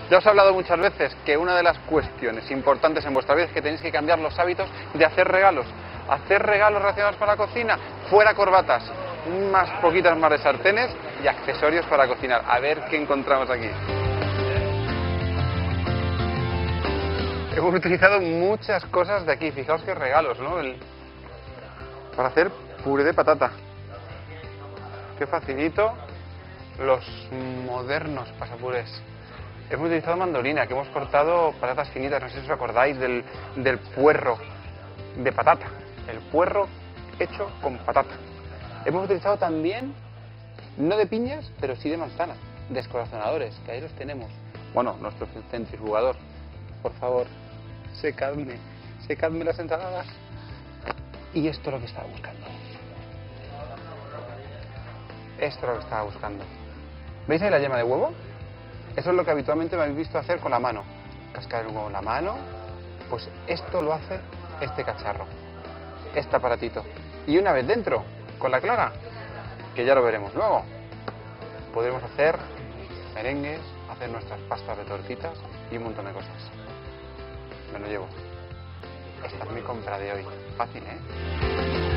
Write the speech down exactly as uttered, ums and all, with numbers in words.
Ya os he hablado muchas veces que una de las cuestiones importantes en vuestra vida es que tenéis que cambiar los hábitos de hacer regalos. Hacer regalos relacionados con la cocina, fuera corbatas, unas poquitas más de sartenes y accesorios para cocinar. A ver qué encontramos aquí. Hemos utilizado muchas cosas de aquí, fijaos qué regalos, ¿no? El... Para hacer puré de patata. Qué facilito. Los modernos pasapurés. Hemos utilizado mandolina, que hemos cortado patatas finitas, no sé si os acordáis del, del puerro de patata. El puerro hecho con patata. Hemos utilizado también, no de piñas, pero sí de manzana, descorazonadores, que ahí los tenemos. Bueno, nuestro centrifugador. Por favor, secadme, secadme las ensaladas. Y esto es lo que estaba buscando. Esto es lo que estaba buscando. ¿Veis ahí la yema de huevo? Eso es lo que habitualmente me habéis visto hacer con la mano. Cascar el huevo con la mano. Pues esto lo hace este cacharro. Este aparatito. Y una vez dentro, con la clara, que ya lo veremos luego, podremos hacer merengues, hacer nuestras pastas de tortitas y un montón de cosas. Me lo llevo. Esta es mi compra de hoy. Fácil, ¿eh?